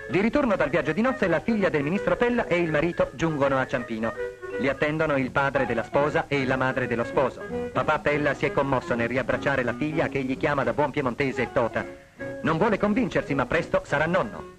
Di ritorno dal viaggio di nozze, la figlia del ministro Tella e il marito giungono a Ciampino. Li attendono il padre della sposa e la madre dello sposo. Papà Tella si è commosso nel riabbracciare la figlia che egli chiama da buon piemontese Tota. Non vuole convincersi, ma presto sarà nonno.